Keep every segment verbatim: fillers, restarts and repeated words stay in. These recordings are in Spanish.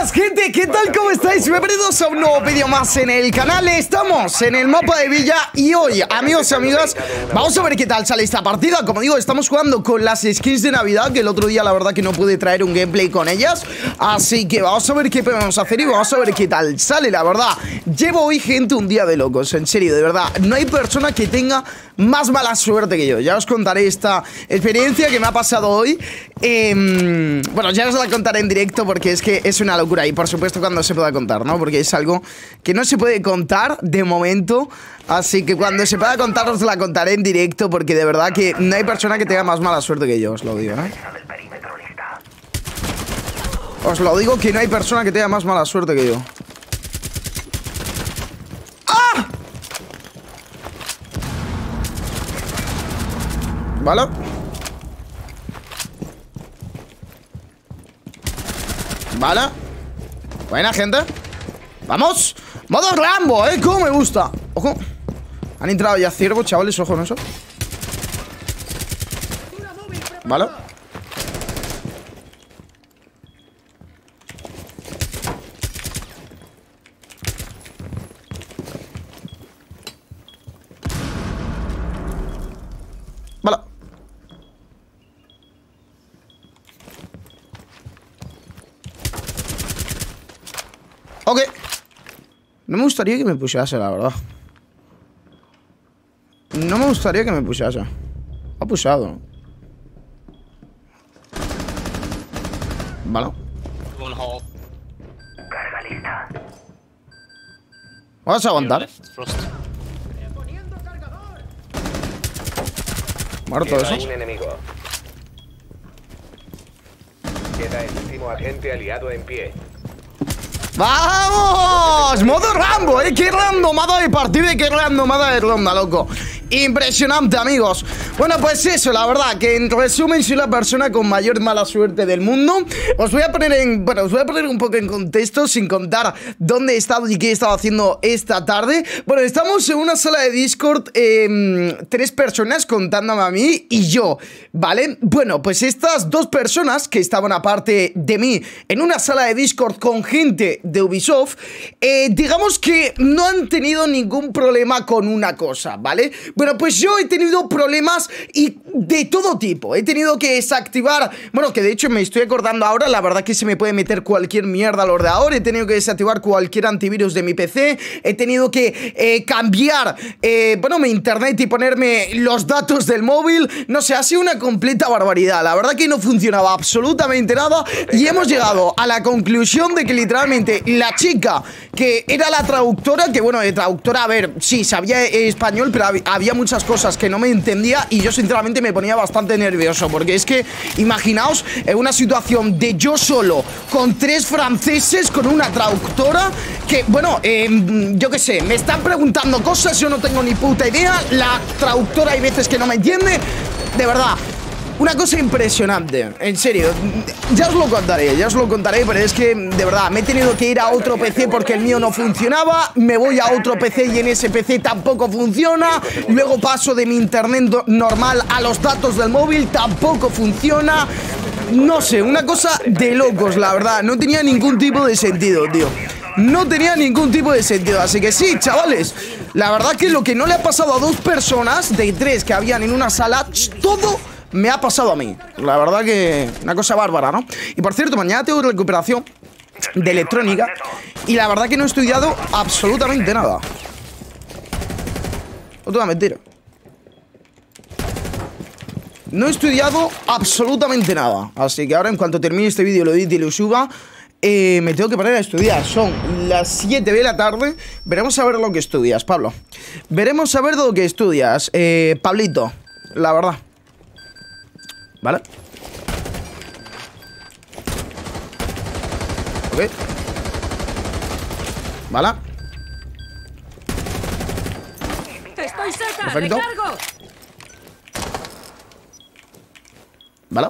buenas, gente, ¿qué tal? ¿Cómo estáis? Bienvenidos a un nuevo vídeo más en el canal. Estamos en el mapa de Villa y hoy, amigos y amigas, vamos a ver qué tal sale esta partida. Como digo, estamos jugando con las skins de Navidad, que el otro día la verdad que no pude traer un gameplay con ellas. Así que vamos a ver qué podemos hacer y vamos a ver qué tal sale, la verdad. Llevo hoy, gente, un día de locos, en serio, de verdad. No hay persona que tenga más mala suerte que yo. Ya os contaré esta experiencia que me ha pasado hoy. eh, Bueno, ya os la contaré en directo porque es que es una locura. Y por supuesto cuando se pueda contar, ¿no? Porque es algo que no se puede contar de momento. Así que cuando se pueda contar os la contaré en directo, porque de verdad que no hay persona que tenga más mala suerte que yo, os lo digo, ¿no? Os lo digo que no hay persona que tenga más mala suerte que yo. ¡Ah! ¿Vale? Vale. Buena, gente. Vamos. Modo Rambo, eh. Cómo me gusta. Ojo. Han entrado ya ciervos, chavales. Ojo en eso. Vale. Vale. Ok. No me gustaría que me pusiese, la verdad. No me gustaría que me pusiese. Ha pusado. Vale. Vamos a aguantar. Muerto eso. Un enemigo. Queda el último agente aliado en pie. ¡Vamos! Modo Rambo, ¿eh? ¡Qué randomada de partida y qué randomada de ronda, loco! Impresionante, amigos. Bueno, pues eso, la verdad, que en resumen soy la persona con mayor mala suerte del mundo. Os voy a poner en... Bueno, os voy a poner un poco en contexto, sin contar dónde he estado y qué he estado haciendo esta tarde. Bueno, estamos en una sala de Discord, eh, tres personas contándome a mí y yo, ¿vale? Bueno, pues estas dos personas que estaban aparte de mí en una sala de Discord con gente de Ubisoft, eh, digamos que no han tenido ningún problema con una cosa, ¿vale? Bueno, pues yo he tenido problemas y de todo tipo. He tenido que desactivar... Bueno, que de hecho me estoy acordando ahora, la verdad que se me puede meter cualquier mierda al ordenador. He tenido que desactivar cualquier antivirus de mi P C. He tenido que eh, cambiar, eh, bueno, mi internet y ponerme los datos del móvil. No sé, ha sido una completa barbaridad. La verdad que no funcionaba absolutamente nada. Y hemos llegado a la conclusión de que literalmente la chica que era la traductora, que bueno, de traductora, a ver, sí, sabía español, pero había muchas cosas que no me entendía y yo sinceramente me ponía bastante nervioso, porque es que imaginaos en una situación de yo solo con tres franceses con una traductora que, bueno, eh, yo qué sé, me están preguntando cosas, yo no tengo ni puta idea, la traductora hay veces que no me entiende, de verdad. Una cosa impresionante, en serio. Ya os lo contaré, ya os lo contaré, pero es que, de verdad, me he tenido que ir a otro P C porque el mío no funcionaba. Me voy a otro P C y en ese P C tampoco funciona. Luego paso de mi internet normal a los datos del móvil, tampoco funciona. No sé, una cosa de locos, la verdad. No tenía ningún tipo de sentido, tío. No tenía ningún tipo de sentido. Así que sí, chavales, la verdad que lo que no le ha pasado a dos personas de tres que habían en una sala, todo me ha pasado a mí. La verdad que una cosa bárbara, ¿no? Y por cierto, mañana tengo recuperación de electrónica y la verdad que no he estudiado absolutamente nada. Otra mentira. No he estudiado absolutamente nada. Así que ahora, en cuanto termine este vídeo, lo edite y lo suba, eh, me tengo que poner a estudiar. Son las siete de la tarde. Veremos a ver lo que estudias, Pablo. Veremos a ver lo que estudias, eh, Pablito. La verdad. ¿Vale? Ok. ¿Vale? Estoy cerca, perfecto. recargo. ¿Vale?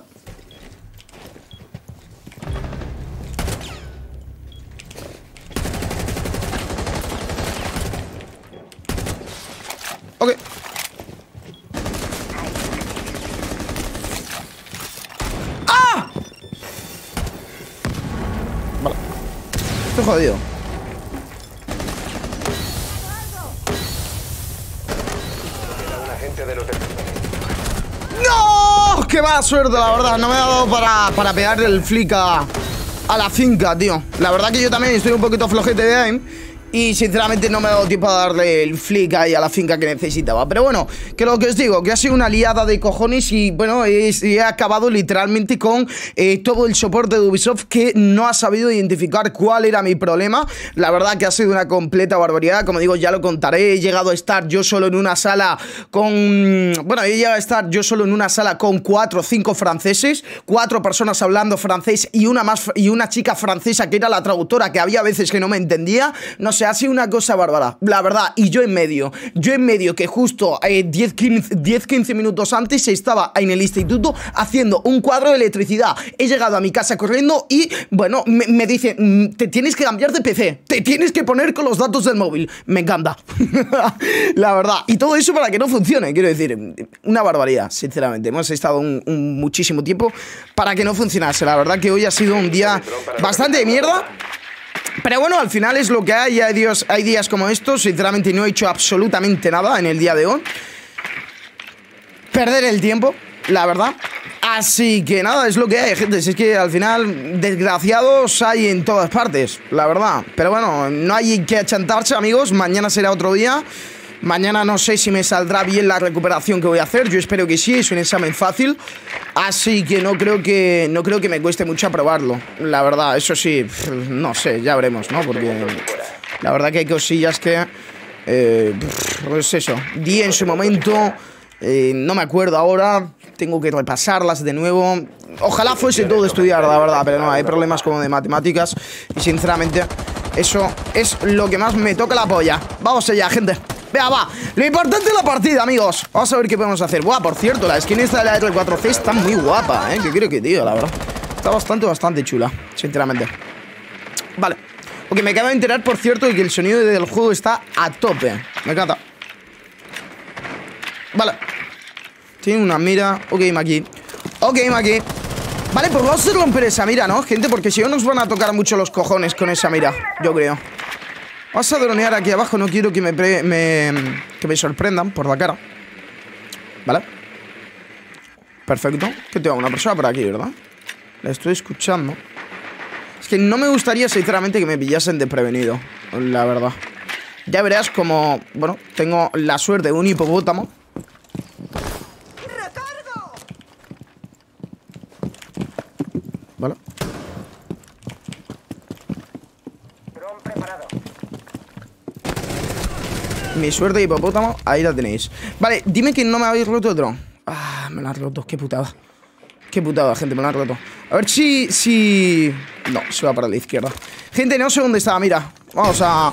Ok. Estoy jodido. ¡No! ¡Qué mala suerte, la verdad! No me ha dado para, para pegar el flick a, a la finca, tío. La verdad que yo también estoy un poquito flojete de aim. Y sinceramente no me ha dado tiempo a darle el flick ahí a la finca que necesitaba. Pero bueno, que lo que os digo, que ha sido una liada de cojones. Y bueno, he, he acabado literalmente con eh, todo el soporte de Ubisoft, que no ha sabido identificar cuál era mi problema. La verdad que ha sido una completa barbaridad. Como digo, ya lo contaré. He llegado a estar yo solo en una sala con... Bueno, he llegado a estar yo solo en una sala con cuatro o cinco franceses, cuatro personas hablando francés y una, más, y una chica francesa que era la traductora, que había veces que no me entendía. No sé, ha sido una cosa bárbara, la verdad. Y yo en medio, yo en medio que justo eh, diez quince minutos antes estaba en el instituto haciendo un cuadro de electricidad. He llegado a mi casa corriendo y, bueno, me, me dicen, te tienes que cambiar de P C, te tienes que poner con los datos del móvil. Me encanta. La verdad. Y todo eso para que no funcione, quiero decir, una barbaridad, sinceramente. Hemos estado un, un muchísimo tiempo para que no funcionase. La verdad que hoy ha sido un día bastante de mierda. Pero bueno, al final es lo que hay. Hay días, hay días como estos. Sinceramente no he hecho absolutamente nada en el día de hoy. Perder el tiempo, la verdad. Así que nada, es lo que hay, gente. Es que al final desgraciados hay en todas partes, la verdad. Pero bueno, no hay que achantarse, amigos. Mañana será otro día. Mañana no sé si me saldrá bien la recuperación que voy a hacer. Yo espero que sí, es un examen fácil. Así que no creo que no creo que me cueste mucho aprobarlo. La verdad, eso sí, no sé, ya veremos, ¿no? Porque la verdad que hay cosillas que... Eh, pues eso, di en su momento, eh, no me acuerdo ahora. Tengo que repasarlas de nuevo. Ojalá fuese todo estudiar, la verdad. Pero no, hay problemas como de matemáticas. Y sinceramente, eso es lo que más me toca la polla. Vamos allá, gente. Vea, va, lo importante es la partida, amigos. Vamos a ver qué podemos hacer. Buah, por cierto, la skin esta de la R cuatro C está muy guapa, ¿eh? ¿Qué quiero que diga, la verdad? Está bastante, bastante chula, sinceramente. Vale. Ok, me acabo de enterar, por cierto, de que el sonido del juego está a tope. Me encanta. Vale. Tiene una mira. Ok, Maki. Ok, Maki. Vale, pues vamos a romper esa mira, ¿no, gente? Porque si no nos van a tocar mucho los cojones con esa mira, yo creo. Vamos a dronear aquí abajo. No quiero que me, pre me, que me sorprendan por la cara. Vale. Perfecto. Que tengo una persona por aquí, ¿verdad? La estoy escuchando. Es que no me gustaría, sinceramente, que me pillasen desprevenido, la verdad. Ya verás como... Bueno, tengo la suerte de un hipopótamo. Vale. Mi suerte de hipopótamo, ahí la tenéis. Vale, dime que no me habéis roto el dron. Ah, me lo han roto, qué putada. Qué putada, gente, me lo han roto. A ver si... si... No, se va para la izquierda. Gente, no sé dónde estaba, mira. Vamos a...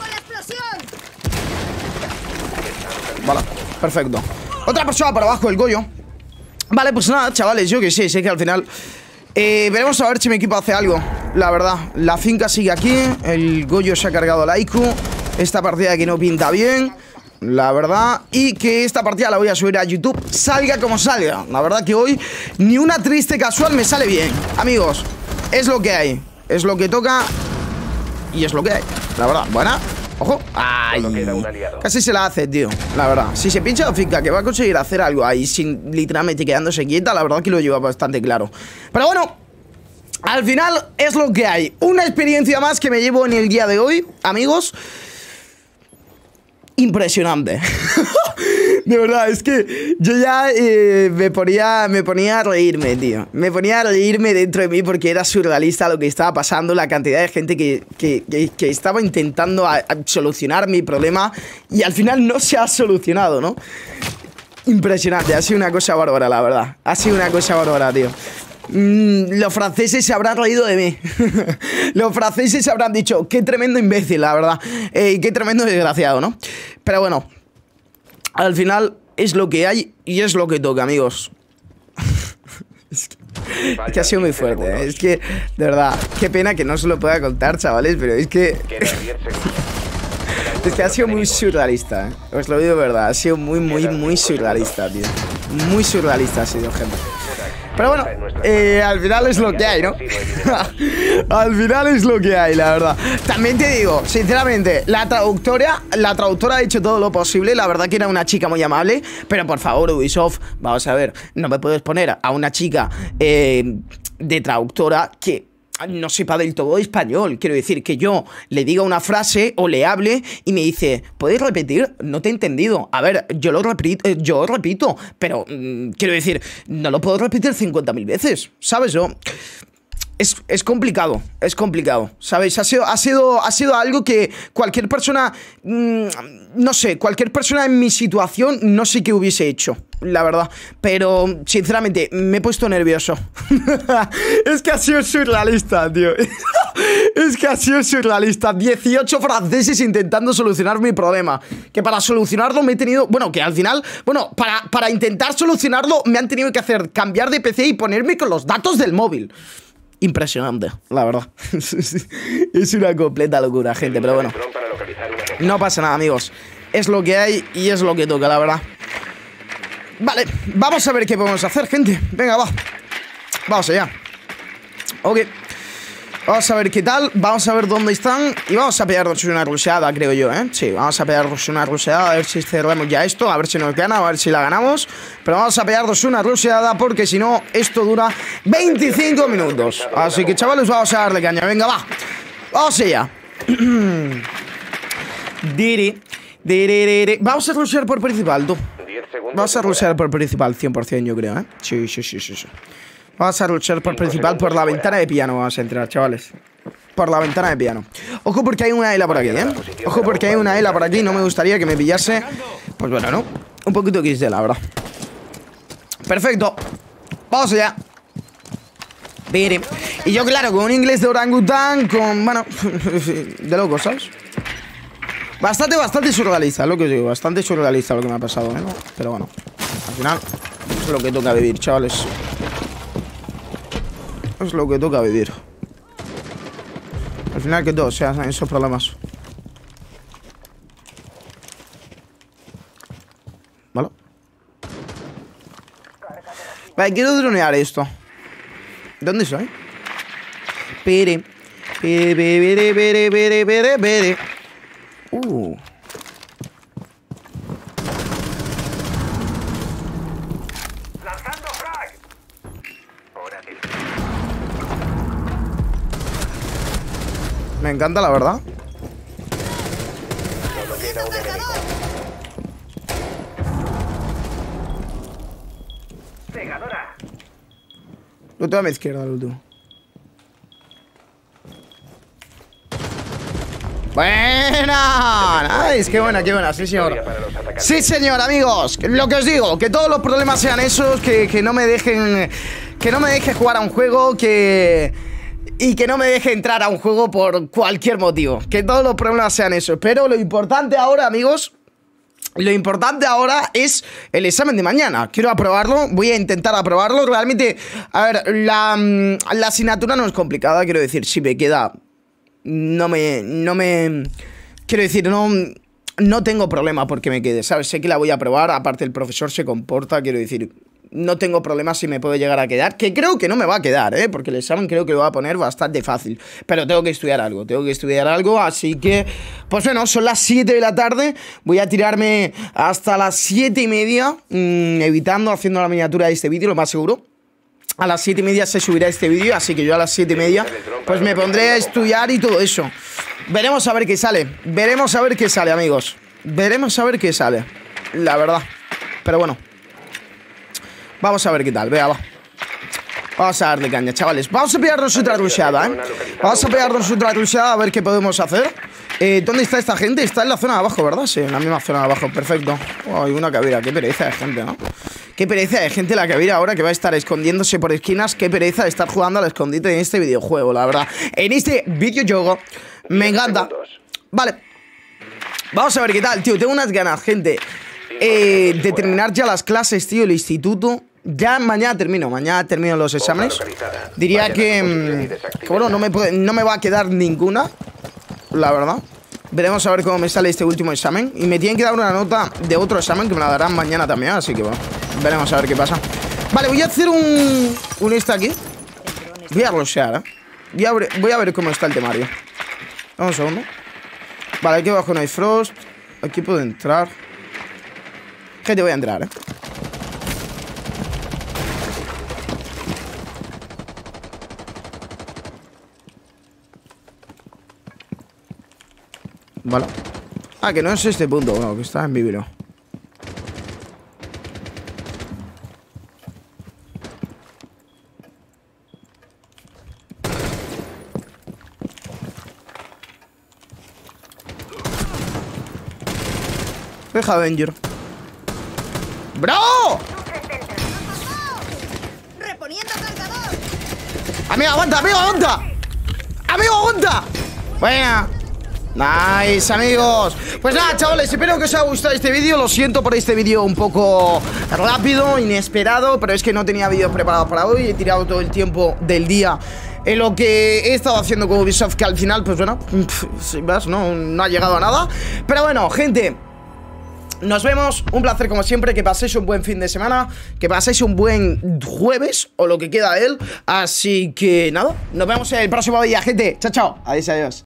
Vale, perfecto. Otra persona por abajo, el Goyo. Vale, pues nada, chavales, yo que sé, sé que al final... Eh, veremos a ver si mi equipo hace algo. La verdad, la finca sigue aquí. El Goyo se ha cargado la I Q. Esta partida aquí no pinta bien, la verdad. Y que esta partida la voy a subir a YouTube, salga como salga. La verdad que hoy ni una triste casual me sale bien. Amigos, es lo que hay. Es lo que toca. Y es lo que hay, la verdad. Buena. Ojo. Ay, casi se la hace, tío. La verdad, si se pincha la finca que va a conseguir hacer algo ahí sin literalmente quedándose quieta, la verdad que lo lleva bastante claro. Pero bueno, al final es lo que hay. Una experiencia más que me llevo en el día de hoy, amigos. Impresionante. De verdad, es que yo ya eh, me ponía me ponía a reírme, tío. Me ponía a reírme dentro de mí porque era surrealista lo que estaba pasando. La cantidad de gente que, que, que, que estaba intentando a, a solucionar mi problema. Y al final no se ha solucionado, ¿no? Impresionante, ha sido una cosa bárbara, la verdad. Ha sido una cosa bárbara, tío. Mm, los franceses se habrán reído de mí. Los franceses se habrán dicho, qué tremendo imbécil, la verdad, eh, qué tremendo desgraciado, ¿no? Pero bueno, al final es lo que hay y es lo que toca, amigos. Es que, es que ha sido muy fuerte, ¿eh? Es que, de verdad, qué pena que no se lo pueda contar, chavales. Pero es que... Es que ha sido muy surrealista, ¿eh? Os lo digo de verdad, ha sido muy, muy, muy surrealista, tío. Muy surrealista ha sido, gente. Pero bueno, eh, al final es lo que hay, ¿no? Al final es lo que hay, la verdad. También te digo, sinceramente, la traductora, la traductora ha hecho todo lo posible. La verdad que era una chica muy amable. Pero por favor, Ubisoft, vamos a ver, no me puedes poner a una chica eh, de traductora que no sepa del todo español. Quiero decir, que yo le diga una frase o le hable y me dice, ¿puedes repetir? No te he entendido. A ver, yo lo repito, eh, yo repito, pero mmm, quiero decir, no lo puedo repetir cincuenta mil veces, ¿sabes? Yo... Es, es complicado, es complicado, ¿sabéis? Ha sido, ha sido, ha sido algo que cualquier persona, mmm, no sé, cualquier persona en mi situación no sé qué hubiese hecho, la verdad. Pero, sinceramente, me he puesto nervioso. Es que ha sido surrealista, tío. Es que ha sido surrealista. dieciocho franceses intentando solucionar mi problema. Que para solucionarlo me he tenido... Bueno, que al final... Bueno, para, para intentar solucionarlo me han tenido que hacer cambiar de P C y ponerme con los datos del móvil. Impresionante, la verdad. Es una completa locura, gente, pero bueno. No pasa nada, amigos. Es lo que hay y es lo que toca, la verdad. Vale, vamos a ver qué podemos hacer, gente. Venga, va. Vamos allá. Ok. Vamos a ver qué tal, vamos a ver dónde están. Y vamos a pegarnos una rusheada, creo yo, ¿eh? Sí, vamos a pegarnos una rusheada. A ver si cerramos ya esto, a ver si nos gana, a ver si la ganamos. Pero vamos a pegarnos una rusheada porque si no, esto dura veinticinco minutos. Así que, chavales, vamos a darle caña. Venga, va. Vamos allá. Diri, diri, diri. Vamos a rushear por principal, tú. Vamos a rushear por principal, cien por cien yo creo, ¿eh? Sí, sí, sí, sí, sí. Vamos a luchar por principal, por la ventana de piano vamos a entrar, chavales. Por la ventana de piano. Ojo porque hay una Ela por aquí, ¿eh? Ojo porque hay una Ela por aquí, no me gustaría que me pillase. Pues bueno, ¿no? Un poquito X D, la verdad. Perfecto. Vamos allá. Mire. Y yo, claro, con un inglés de orangután, con... Bueno, de locos, ¿sabes? Bastante, bastante surrealista, lo que os digo. Bastante surrealista lo que me ha pasado, ¿eh? Pero bueno, al final es lo que toca vivir, chavales. Es lo que toca vivir. Al final que todos sean esos problemas. ¿Vale? Vale, quiero dronear esto. ¿Dónde soy? Pere. Pere, pere, pere, pere, pere, pere. Uh. Me encanta, la verdad. Lo tengo a mi izquierda, lo último. Buena, nice, qué buena, qué buena, sí señor. Sí señor, amigos, lo que os digo, que todos los problemas sean esos, que, que no me dejen, que no me deje jugar a un juego, que... Y que no me deje entrar a un juego por cualquier motivo. Que todos los problemas sean esos. Pero lo importante ahora, amigos, lo importante ahora es el examen de mañana. Quiero aprobarlo, voy a intentar aprobarlo. Realmente, a ver, la, la asignatura no es complicada. Quiero decir, si me queda... No me... No me... Quiero decir, no... No tengo problema porque me quede, ¿sabes? Sé que la voy a aprobar. Aparte, el profesor se comporta, quiero decir... No tengo problema si me puedo llegar a quedar. Que creo que no me va a quedar, ¿eh? Porque el examen creo que lo va a poner bastante fácil. Pero tengo que estudiar algo, tengo que estudiar algo. Así que, pues bueno, son las siete de la tarde. Voy a tirarme hasta las siete y media, mmm, evitando, haciendo la miniatura de este vídeo, lo más seguro. A las siete y media se subirá este vídeo. Así que yo a las siete y media pues me pondré a estudiar y todo eso. Veremos a ver qué sale. Veremos a ver qué sale, amigos. Veremos a ver qué sale, la verdad. Pero bueno, vamos a ver qué tal, vea, va. Vamos a darle caña, chavales. Vamos a pegarnos otra rusheada, ¿eh? Vamos a pegarnos otra rusheada a ver qué podemos hacer. eh, ¿Dónde está esta gente? Está en la zona de abajo, ¿verdad? Sí, en la misma zona de abajo, perfecto. Oh, hay una cabira, qué pereza de gente, ¿no? Qué pereza de gente la cabira ahora que va a estar escondiéndose por esquinas. Qué pereza de estar jugando al escondite en este videojuego, la verdad. En este videojuego me encanta. Vale, vamos a ver qué tal, tío. Tengo unas ganas, gente, eh, de terminar ya las clases, tío, el instituto. Ya mañana termino, mañana termino los exámenes. Diría que, que bueno, no me, puede, no me va a quedar ninguna, la verdad. Veremos a ver cómo me sale este último examen. Y me tienen que dar una nota de otro examen que me la darán mañana también, así que bueno, veremos a ver qué pasa. Vale, voy a hacer un... Un este aquí. Voy a rushear, ¿eh? Voy a, ver, voy a ver cómo está el temario. Vamos un segundo. Vale, aquí abajo no hay frost. Aquí puedo entrar. Gente, voy a entrar, ¿eh? Vale. Ah, que no es este punto, no, que está en viviro. Deja Avenger. ¡Bro! Reponiendo cargador. Amigo, aguanta, amigo, aguanta. Amigo, aguanta. Buena. Nice, amigos. Pues nada, chavales, espero que os haya gustado este vídeo. Lo siento por este vídeo un poco rápido, inesperado, pero es que no tenía vídeos preparados para hoy. He tirado todo el tiempo del día en lo que he estado haciendo con Ubisoft, que al final, pues bueno, sin más, no, no ha llegado a nada. Pero bueno, gente, nos vemos, un placer como siempre. Que paséis un buen fin de semana, que paséis un buen jueves o lo que queda de él. Así que nada, nos vemos en el próximo día, gente. Chao, chao, adiós, adiós.